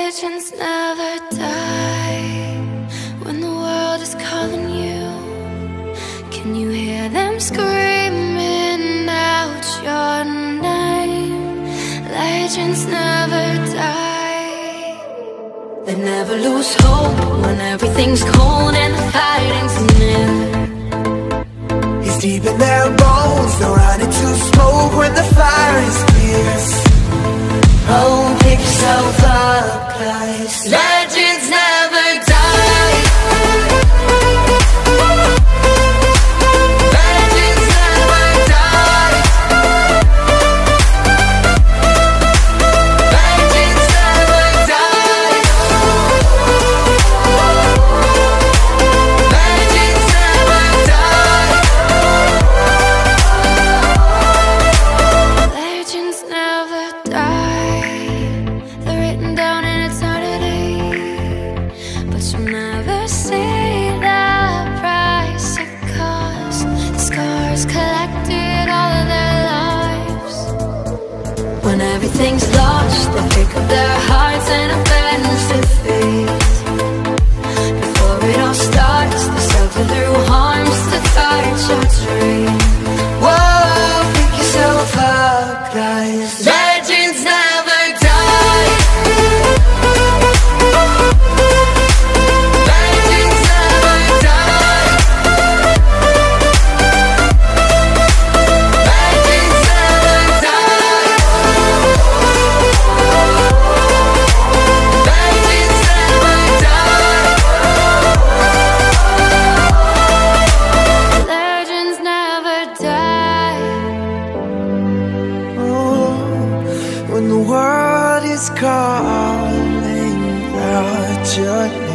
Legends never die. When the world is calling you, can you hear them screaming out your name? Legends never die. They never lose hope when everything's cold and the fighting's near. It's deep in their bones, they'll run into smoke when the fire is fierce. Oh, pick yourself up, 'cause legends never die. Legends never die. Legends never die. Legends never die. Legends never die. They're written down in eternity, but you'll never see the price it cost. The scars collected all of their lives. When everything's lost, they pick up their hearts and avenge defeat. Before it all starts, they suffer through harms to touch your dream. Whoa, pick yourself up, 'cause legends never die. Legends never die. Legends never die. Legends never die. Legends never die. When the world is calling out your name.